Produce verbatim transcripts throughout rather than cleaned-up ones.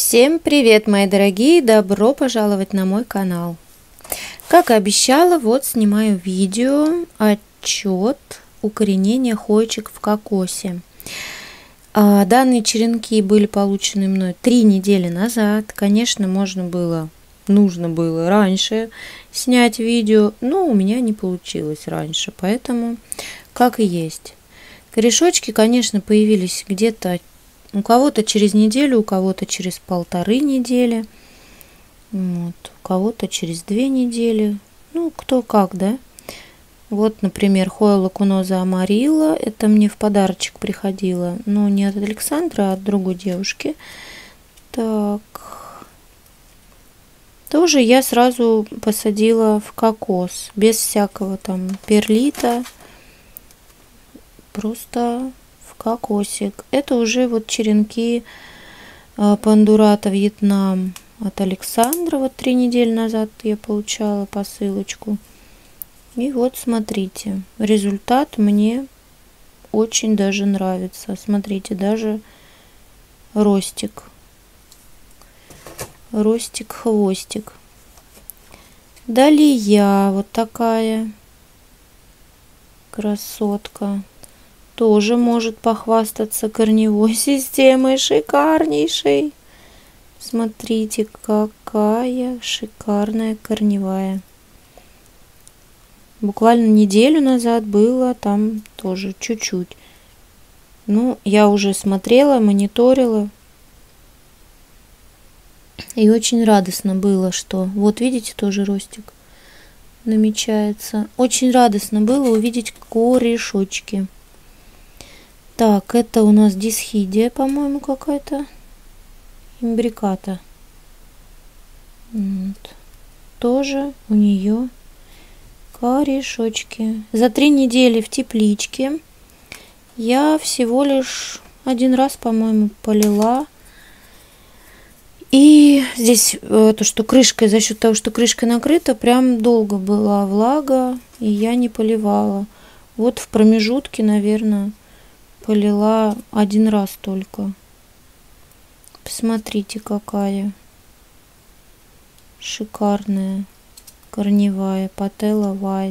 Всем привет, мои дорогие! Добро пожаловать на мой канал. Как и обещала, вот снимаю видео отчет укоренения хоечек в кокосе. Данные черенки были получены мной три недели назад. Конечно, можно было, нужно было раньше снять видео, но у меня не получилось раньше, поэтому как и есть. Корешочки, конечно, появились где-то у кого-то через неделю, у кого-то через полторы недели, вот, у кого-то через две недели, ну, кто как, да. Вот, например, Хоя лакуноза амарилла, это мне в подарочек приходило, но не от Александра, а от другой девушки. Так, тоже я сразу посадила в кокос, без всякого там перлита, просто в кокосик. Это уже вот черенки пандурата Вьетнам от Александра. Вот три недели назад я получала посылочку. И вот смотрите, результат мне очень даже нравится. Смотрите, даже ростик. Ростик, хвостик. Далия вот такая красотка. Тоже может похвастаться корневой системой шикарнейшей. Смотрите, какая шикарная корневая. Буквально неделю назад было там тоже чуть-чуть. Ну, я уже смотрела, мониторила. И очень радостно было, что... Вот видите, тоже ростик намечается. Очень радостно было увидеть корешочки. Так, это у нас дисхидия, по-моему, какая-то. Имбриката. Вот. Тоже у нее корешочки. За три недели в тепличке я всего лишь один раз, по-моему, полила. И здесь то, что крышкой, за счет того, что крышка накрыта, прям долго была влага, и я не поливала. Вот в промежутке, наверное, полила один раз только. Посмотрите, какая шикарная корневая Patella White.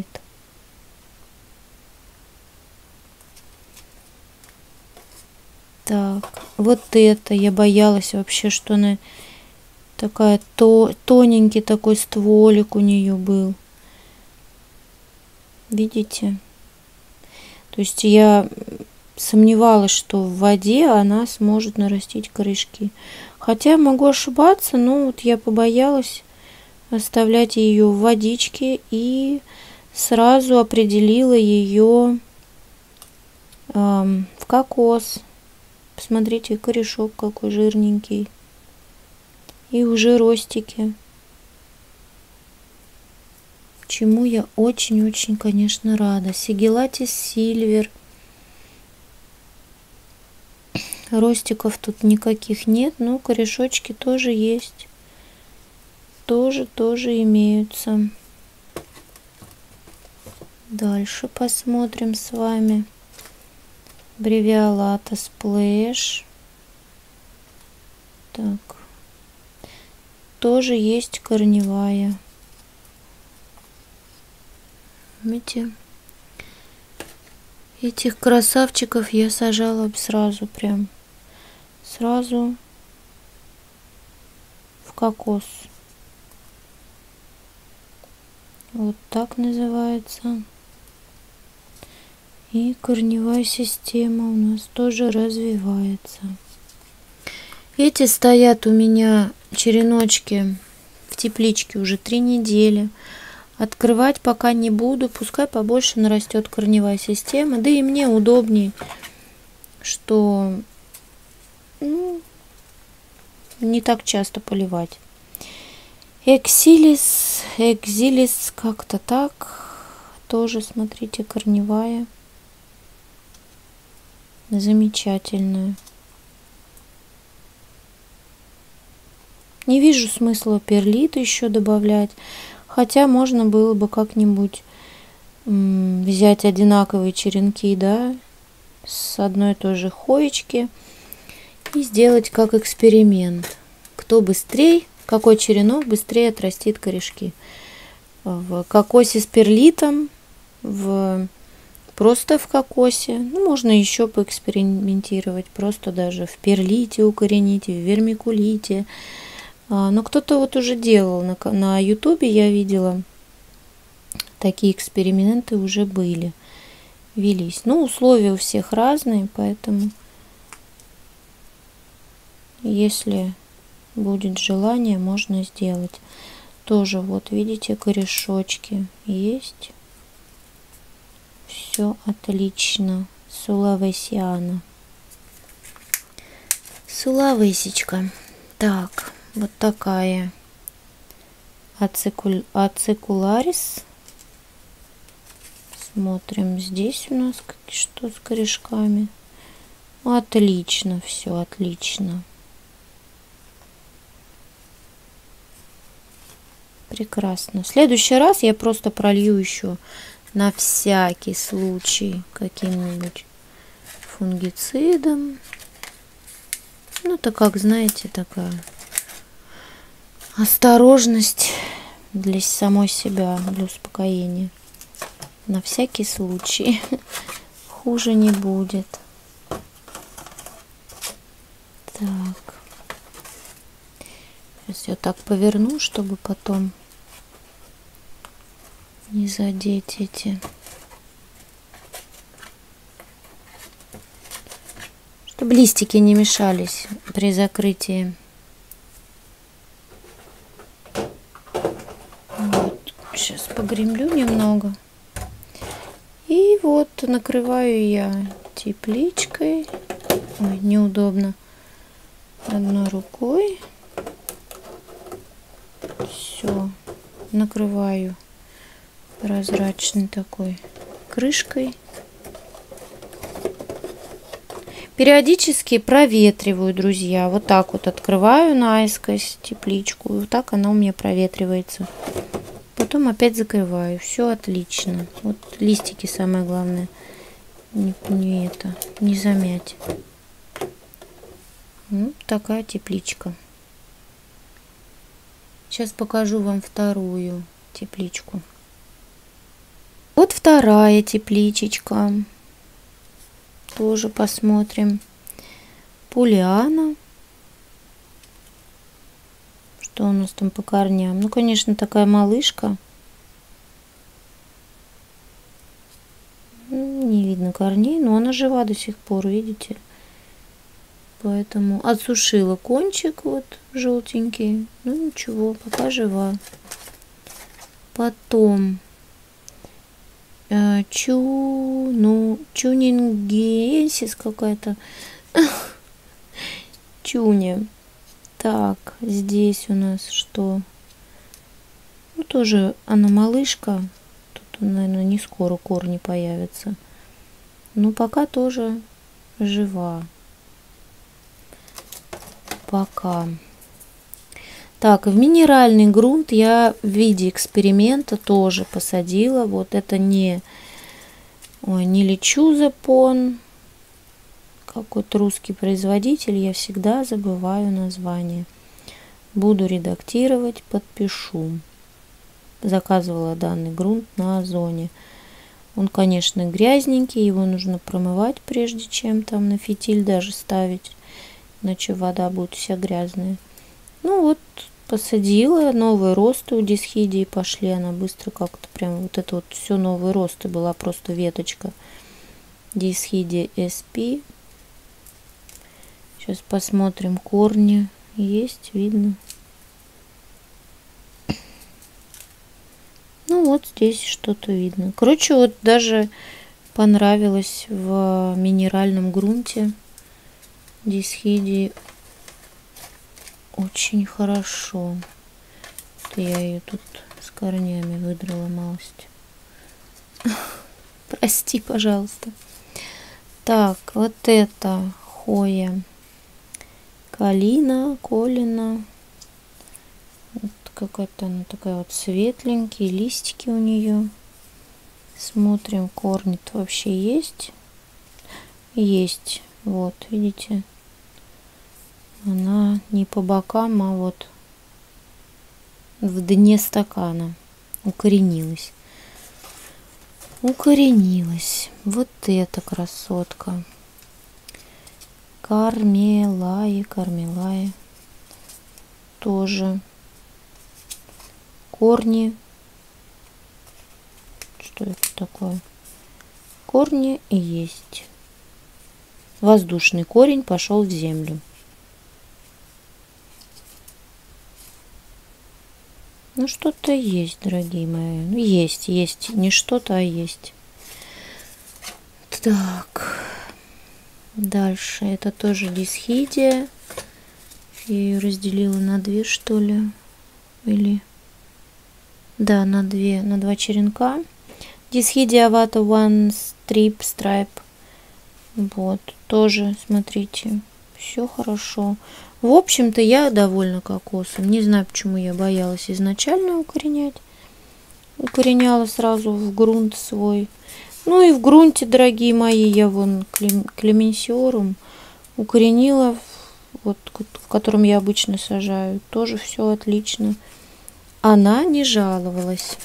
Так, вот это я боялась вообще, что она такая то тоненький такой стволик у нее был. Видите? То есть я сомневалась, что в воде она сможет нарастить корешки. Хотя могу ошибаться, но вот я побоялась оставлять ее в водичке и сразу определила ее э, в кокос. Посмотрите, корешок какой жирненький. И уже ростики. Чему я очень-очень, конечно, рада. Сигелатис Сильвер. Ростиков тут никаких нет, но корешочки тоже есть. Тоже, тоже имеются. Дальше посмотрим с вами. Бревиолата Splash. Так. Тоже есть корневая. Видите? Этих красавчиков я сажала сразу прям. Сразу в кокос. Вот так называется. И корневая система у нас тоже развивается. Эти стоят у меня череночки в тепличке уже три недели. Открывать пока не буду. Пускай побольше нарастет корневая система. Да и мне удобнее, что ну, не так часто поливать. Эксилис, экзилис, как-то так. Тоже, смотрите, корневая. Замечательная. Не вижу смысла перлит еще добавлять. Хотя можно было бы как-нибудь взять одинаковые черенки, да, с одной и той же хоечки и сделать как эксперимент. кто быстрее, какой черенок быстрее отрастит корешки. В кокосе с перлитом, в просто в кокосе. Ну, можно еще поэкспериментировать, просто даже в перлите укоренить, в вермикулите. Но кто-то вот уже делал на, на ютубе, я видела, такие эксперименты уже были, велись. Ну, условия у всех разные, поэтому если будет желание, можно сделать. Тоже вот видите, корешочки есть. Все отлично. Сулавесиана. Сулавесечка. Так, вот такая. Ацикуль... Ацикуларис. Смотрим, здесь у нас что с корешками. Отлично, все отлично. Прекрасно. В следующий раз я просто пролью еще на всякий случай каким-нибудь фунгицидом. Ну, это, как знаете, такая осторожность для самой себя, для успокоения. На всякий случай. Хуже не будет. Так. Сейчас я так поверну, чтобы потом не задеть эти. Чтобы листики не мешались при закрытии. Вот. Сейчас погремлю немного. И вот накрываю я тепличкой. Ой, неудобно. Одной рукой. Все. Накрываю прозрачной такой крышкой. Периодически проветриваю, друзья. Вот так вот открываю наискось тепличку. И вот так она у меня проветривается. Потом опять закрываю. Все отлично. Вот листики самое главное. Не, не это, не замять. Вот такая тепличка. Сейчас покажу вам вторую тепличку. Вот вторая тепличечка. Тоже посмотрим. Пулиана. Что у нас там по корням? Ну, конечно, такая малышка. Не видно корней, но она жива до сих пор, видите? Поэтому отсушила кончик вот желтенький. Ну, ничего, пока жива. Потом Чу, ну, чунингенсис какая-то. Чуни. Так, здесь у нас что? Ну, тоже она малышка. Тут, наверное, не скоро корни появятся. Но пока тоже жива. Пока. Так, в минеральный грунт я в виде эксперимента тоже посадила. Вот это не, ой, не лечуза пон. Какой-то русский производитель. Я всегда забываю название. Буду редактировать, подпишу. Заказывала данный грунт на Озоне. Он, конечно, грязненький. Его нужно промывать, прежде чем там на фитиль даже ставить. Иначе вода будет вся грязная. Ну вот, посадила, новые росты у дисхидии пошли, она быстро как-то прям, вот это вот все новые росты, была просто веточка дисхидия эс пи. Сейчас посмотрим, корни есть, видно. Ну вот здесь что-то видно. Короче, вот даже понравилось в минеральном грунте дисхидии. Очень хорошо. Я ее тут с корнями выдрала малость. Прости, пожалуйста. Так, вот это хоя. Калина, колина. Вот какая-то она такая вот светленькие листики у нее. Смотрим, корни-то вообще есть. Есть. Вот, видите. Она не по бокам, а вот в дне стакана укоренилась. Укоренилась. Вот эта красотка. Кармелаи, кармелаи. Тоже. Корни. Что это такое? Корни и есть. Воздушный корень пошел в землю. Ну, что-то есть, дорогие мои. Ну, есть, есть. Не что-то, а есть. Так. Дальше. Это тоже дисхидия. Я ее разделила на две, что ли. Или... Да, на две. На два черенка. Дисхидия авата One Strip Stripe. Вот. Тоже, смотрите. Все хорошо. В общем-то, я довольна кокосом. Не знаю, почему я боялась изначально укоренять. Укореняла сразу в грунт свой. Ну и в грунте, дорогие мои, я вон клеменсиорум укоренила, вот, в котором я обычно сажаю. Тоже все отлично. Она не жаловалась.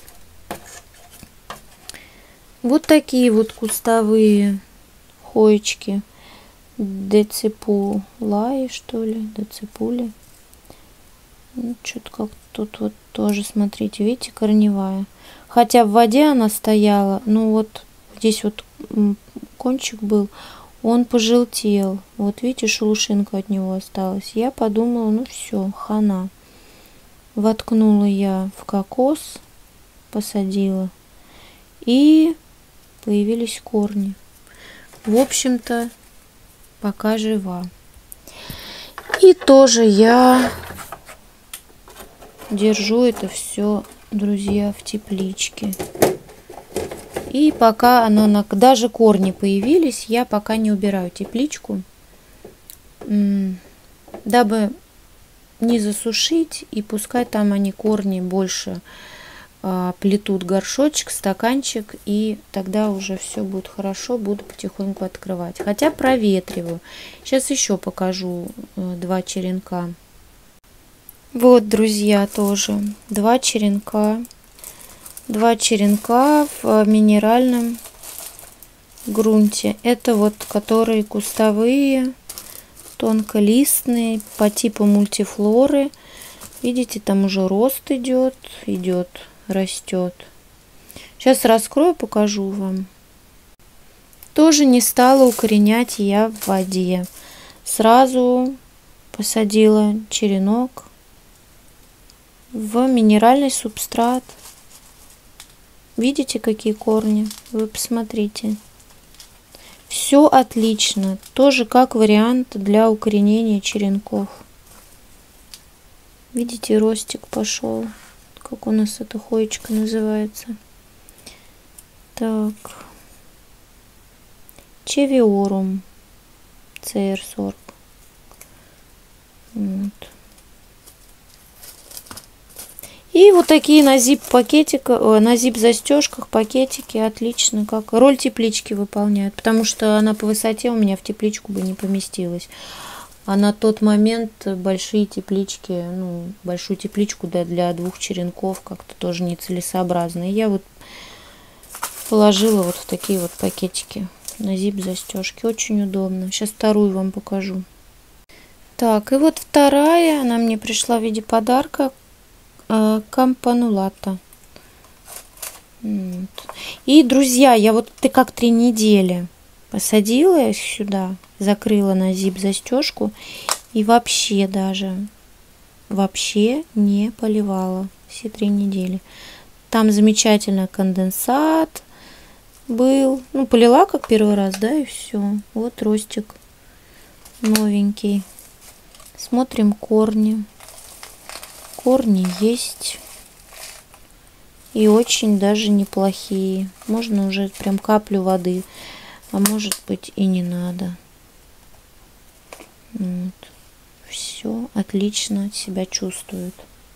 Вот такие вот кустовые хоечки. Деципулаи, что ли, деципули. Ну, что-то как тут вот тоже, смотрите, видите, корневая. Хотя в воде она стояла, ну вот здесь вот кончик был, он пожелтел. Вот видите, шелушинка от него осталась. Я подумала, ну все, хана. Воткнула я в кокос, посадила, и появились корни. В общем-то, пока жива. И тоже я держу это все, друзья, в тепличке. И пока оно, даже корни появились, я пока не убираю тепличку, дабы не засушить, и пускай там они, корни, больше плетут горшочек, стаканчик, и тогда уже все будет хорошо, буду потихоньку открывать. Хотя проветриваю. Сейчас еще покажу два черенка. Вот, друзья, тоже два черенка. Два черенка в минеральном грунте. Это вот которые кустовые, тонколистные, по типу мультифлоры. Видите, там уже рост идет, идет. Растет. Сейчас раскрою, покажу вам. Тоже не стала укоренять я в воде. Сразу посадила черенок в минеральный субстрат. Видите, какие корни? Вы посмотрите. Все отлично. Тоже как вариант для укоренения черенков. Видите, ростик пошел. Как у нас эта хоечка называется. Так. Чевиорум. си эр сорок. Вот. И вот такие на зип пакетиках, на зип застежках пакетики отлично, как роль теплички выполняют, потому что она по высоте у меня в тепличку бы не поместилась. А на тот момент большие теплички, ну, большую тепличку, да, для двух черенков как-то тоже нецелесообразно. И я вот положила вот в такие вот пакетики на зип-застежки. Очень удобно. Сейчас вторую вам покажу. Так, и вот вторая, она мне пришла в виде подарка. Э, кампанулата. Вот. И, друзья, я вот ты как три недели посадила их сюда, закрыла на зип-застежку и вообще даже, вообще не поливала все три недели. Там замечательно конденсат был. Ну, полила как первый раз, да, и все. Вот ростик новенький. Смотрим корни. Корни есть. И очень даже неплохие. Можно уже прям каплю воды. А может быть и не надо. Вот. Все отлично себя чувствует.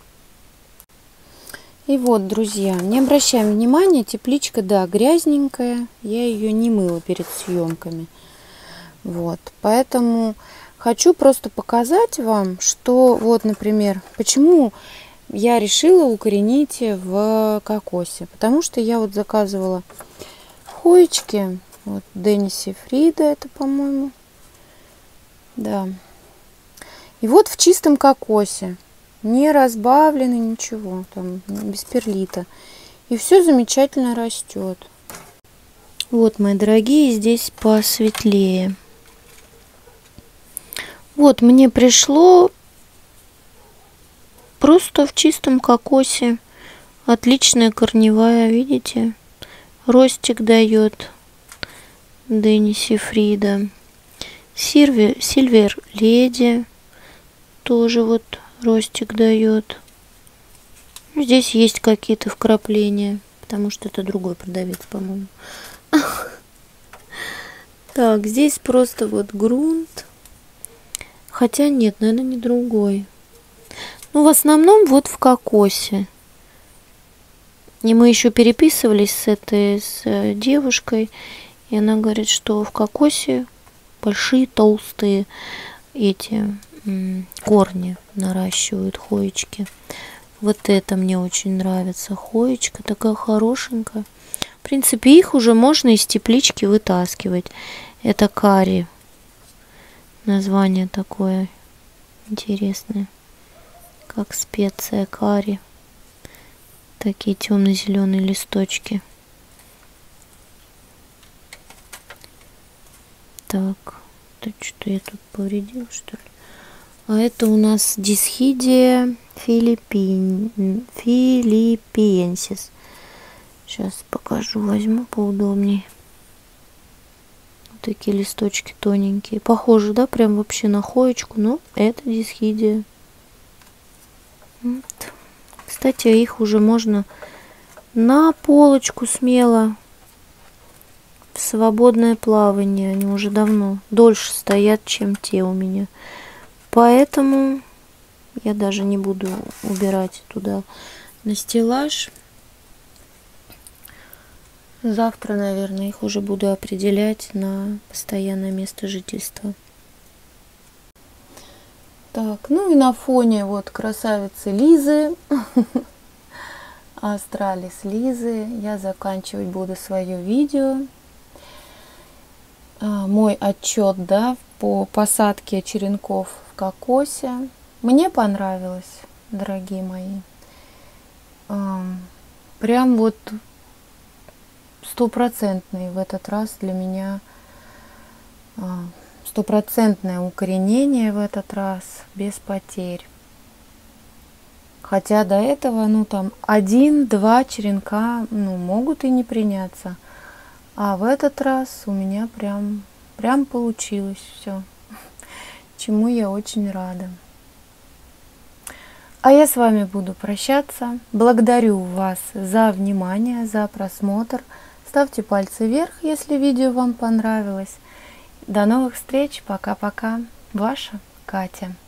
И вот, друзья, не обращаем внимания, тепличка, да, грязненькая. Я ее не мыла перед съемками. Вот. Поэтому хочу просто показать вам, что вот, например, почему я решила укоренить в кокосе. Потому что я вот заказывала хоечки. Вот Денниси Фрида это, по-моему. Да. И вот в чистом кокосе. Не разбавленный, ничего. Там без перлита. И все замечательно растет. Вот, мои дорогие, здесь посветлее. Вот, мне пришло просто в чистом кокосе. Отличная корневая, видите? Ростик дает Денниси Фрида. Сильвер, Сильвер Леди тоже вот ростик дает. Здесь есть какие-то вкрапления, потому что это другой продавец, по-моему. Так, здесь просто вот грунт. Хотя нет, наверное, не другой. Ну, в основном вот в кокосе. И мы еще переписывались с этой с девушкой. И она говорит, что в кокосе большие толстые эти корни наращивают хоечки. Вот это мне очень нравится. Хоечка такая хорошенькая. В принципе, их уже можно из теплички вытаскивать. Это карри. Название такое интересное. Как специя карри. Такие темно-зеленые листочки. Так, это что я тут повредил, что ли? А это у нас Дисхидия филиппин... филиппиенсис. Сейчас покажу, возьму поудобнее. Вот такие листочки тоненькие. Похоже, да, прям вообще на хоечку, но это Дисхидия. Вот. Кстати, их уже можно на полочку смело в свободное плавание. Они уже давно дольше стоят, чем те у меня. Поэтому я даже не буду убирать туда на стеллаж. Завтра, наверное, их уже буду определять на постоянное место жительства. Так, ну и на фоне вот красавицы Лизы, Астралис Лизы, я заканчивать буду свое видео. Мой отчет, да, по посадке черенков в кокосе. Мне понравилось, дорогие мои. Прям вот стопроцентный в этот раз для меня, стопроцентное укоренение в этот раз без потерь. Хотя до этого, ну там один-два черенка, ну, могут и не приняться. А в этот раз у меня прям, прям получилось все, чему я очень рада. А я с вами буду прощаться. Благодарю вас за внимание, за просмотр. Ставьте пальцы вверх, если видео вам понравилось. До новых встреч. Пока-пока. Ваша Катя.